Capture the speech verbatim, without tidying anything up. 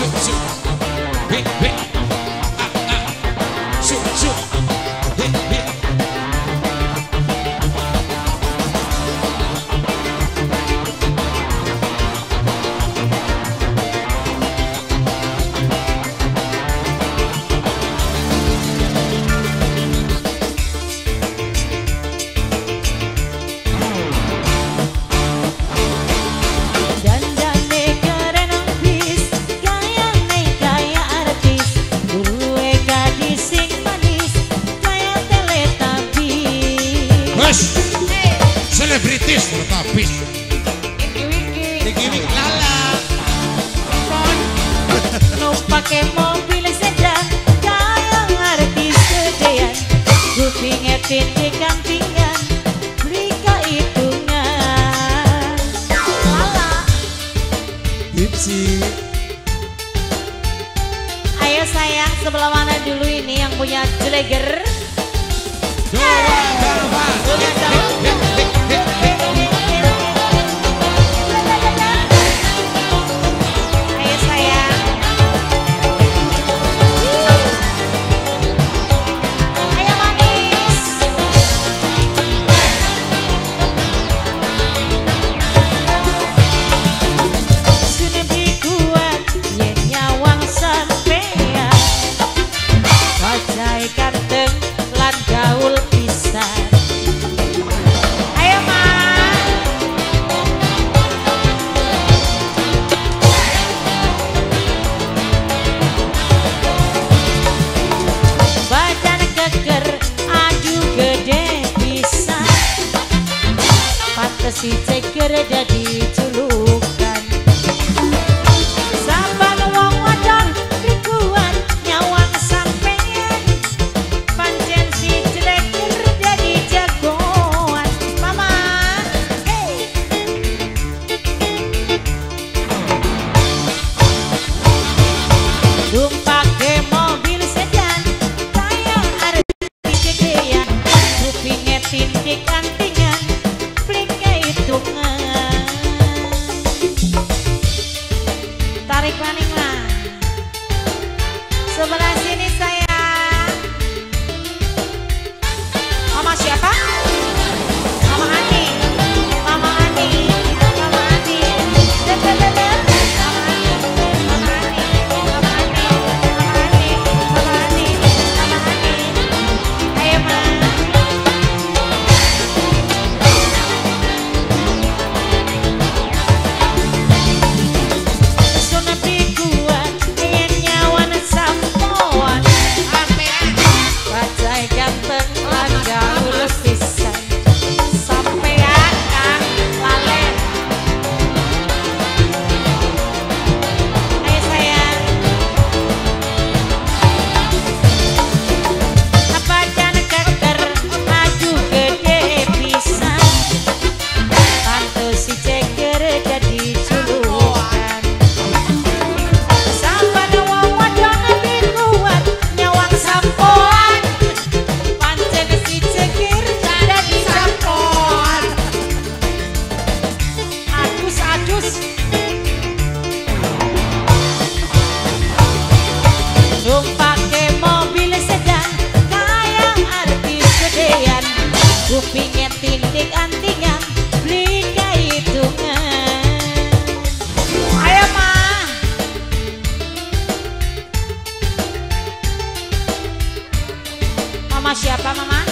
Suk suk. Hei hei. Ah ah. Suk suk. Hei hei. Selebritis tapi Wiki lala no pakai mobil sedan kayak artis gedean kupingnya tindik-tindikan mereka hitungan lala Tipsi. ayo sayang sebelah mana dulu ini yang punya jeleger ayo sayang ayo manis sudah dikuat ya nyawang sampean bajai kanteng lan gaul pisan ayo mah badan geger aju gede pisan pantes si ceger jadi julukan saban wong wadon rikuan nyawang sampean pancen si jeleger jadi jagoan mama hey tumpake mobil sedan kayak artis gedean kupingnya tindik-tindikan pliknya hitungan tarik maning lah sebelah sini sayang mama siapa? Mama Ani Mama Ani Mama Ani Dedededed. Mama Ani Mama Ani Mama Ani Mama Ani Mama Ani Mama Ani ayo ma Sona pikuan yen nyawan sampoan bajai ganteng lan gaul pisan sampean kang lalen ayo sayang badan geger maju gede pisan pantes si ceger jadi julukan saban wong wadon dikuat nyawang sampoan pancen si ceger jadi sampoan adus adus tumpake mobil sedan kayak artis gedean kupingnya tindik-tindikan blika hitungan ayo mah mama siapa mama?